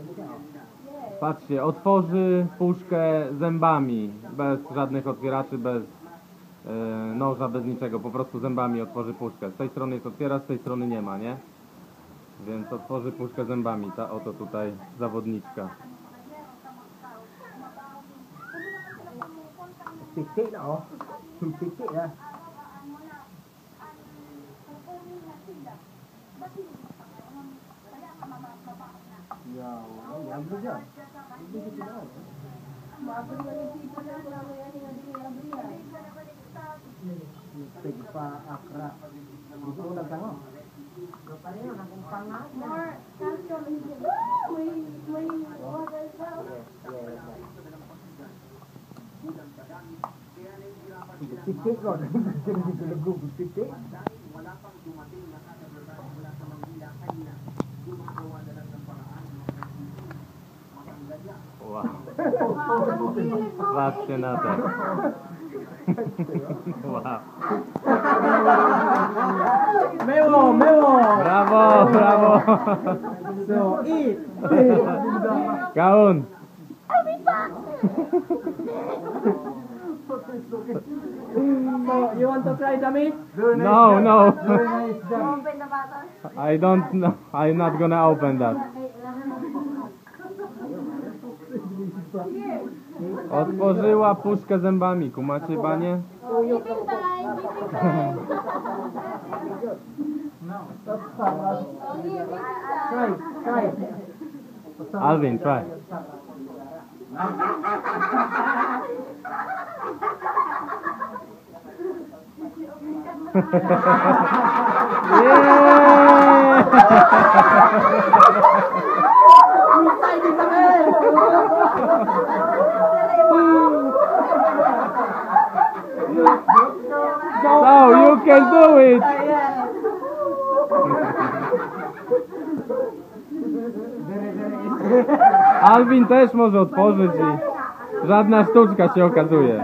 Patrzcie, otworzy puszkę zębami, bez żadnych otwieraczy, bez noża, bez niczego, po prostu zębami otworzy puszkę. Z tej strony jest otwiera, z tej strony nie ma, nie? Więc otworzy puszkę zębami, ta oto tutaj zawodniczka. Titik đó, titik đó. Tigpa akra. Itu udah tanggung. Titik loh, jadi lagu titik. Wow. Patrzcie na to. Wow. Melo, melo. Brawo, brawo. So, eat. Kaun. So, you want to try the meat? No, no. Open the bottle. I don't know. I'm not gonna open that. Otworzyła puszkę zębami, kumacie, panie? Giving time, giving time. Try, try. Alvin, try. So you can do it. Alvin też może otworzyć i żadna sztuczka się okazuje.